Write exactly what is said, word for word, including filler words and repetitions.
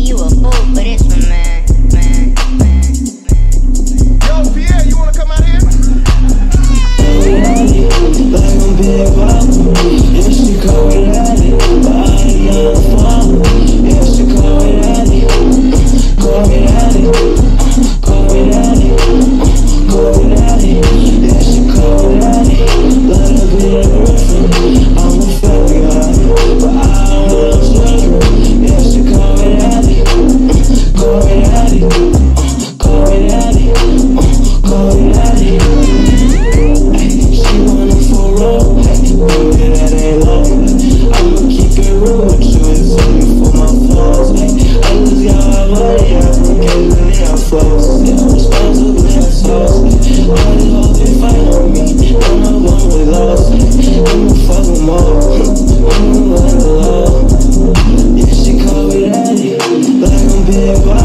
you a fool for this one, man. Man, man, man. Yo, Pierre, you wanna come out here? Like I'm big up, yeah, she call it Addy, but I ain't young fun. Yeah, she call it Addy, call it Addy, call it Addy, call it Addy. Yeah, she call it Addy, let her be a griffin. I'm a fairy guy, but I don't wanna slip. Yeah, she call it Addy, call it Addy, call it Addy, call it Addy. She wanna for real, baby, that ain't long. I'ma keep it real with you and send me for my flaws. I lose y'all, I love you, occasionally I flow. Yeah, responsibly I sauce. All these hoes, they fight on me, none of them we lost. I'ma fuck them all, I'ma run the law. Yeah, she call me daddy, like I'm big.